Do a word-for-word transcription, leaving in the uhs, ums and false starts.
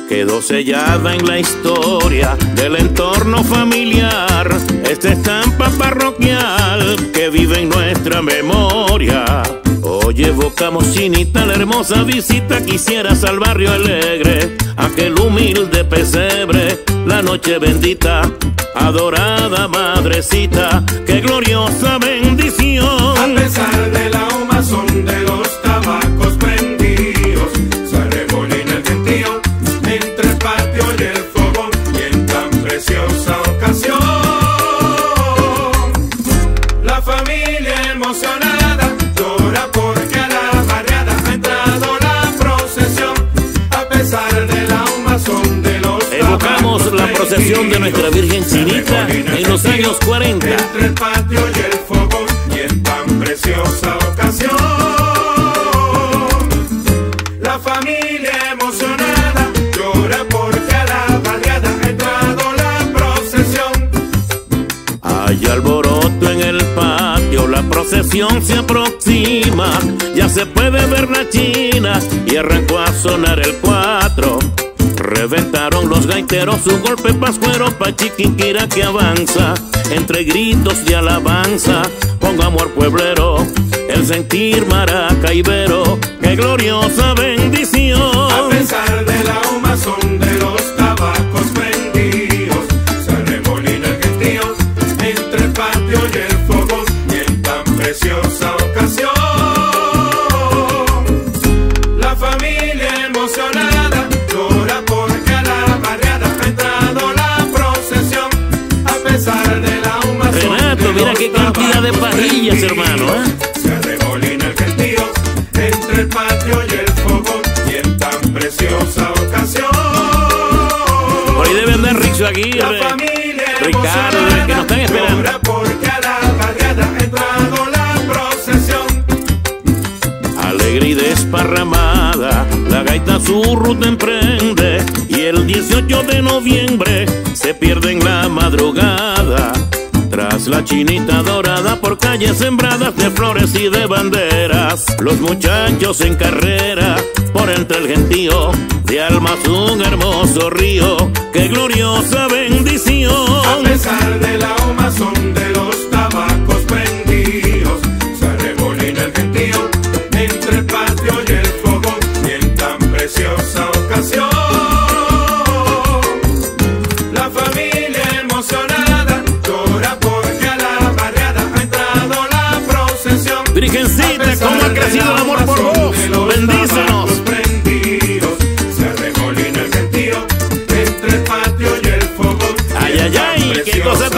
quedó sellada en la historia del entorno familiar, esta estampa parroquial que vive en nuestra memoria. Hoy evocamos, Chinita, la hermosa visita que hicieras al barrio alegre, aquel humilde pesebre, la noche bendita, adorada madrecita, qué gloriosa bendición. A pesar de la humazón de los tabacos prendidos, se arremolina el gentío entre el patio y el fogón, y en tan preciosa ocasión la familia emocionada llora porque a la barriada ha entrado la procesión. A pesar de la humazón de los evocamos tabacos la procesión de nuestra Virgen Chinita en los años cuarenta. entre el patio y el fogón, y en tan preciosa ocasión la familia emocionada llora porque a la barriada ha entrado la procesión. Hay alboroto en el patio, la procesión se aproxima, ya se puede ver la china y arrancó a sonar el cuatro. Reventaron los gaiteros su golpe pascuero pa' Chiquinquirá que avanza, entre gritos de alabanza, con amor pueblero, el sentir maracaibero, qué gloriosa bendición. A pesar de la humazón de los tabacos prendidos, se arremolina el gentío entre el patio y el fogón, y en tan preciosa ocasión la familia emocionada llora porque a la barriada ha entrado la procesión. A pesar de la humazón Renato, de mira los qué cantidad de tabacos parrillas, hermano, ¿eh? se arremolina el gentío entre el patio y el fogón, y en tan preciosa ocasión Por ahí debe andar Rixo Aguirre, la familia Ricardo, que nos están esperando. llora porque a la barriada ha entrado la procesión. Alegre y desparramada, la gaita su ruta emprende, y el dieciocho de noviembre se pierde en la madrugada. Tras la Chinita dorada por calles sembradas de flores y de banderas, los muchachos en carrera por entre el gentío, de almas un hermoso río, qué gloriosa bendición. A pesar de la humazón de los tabacos prendidos, se arremolina el gentío entre el patio y el fogón, y en tan preciosa ocasión la familia emocionada llora porque a la barriada ha entrado la procesión. Virgencita, cómo ha crecido el amor por vos, bendícenos. Prendidos, se arremolina el gentío entre el patio y el fogón, Ay, ay, ay, qué cosa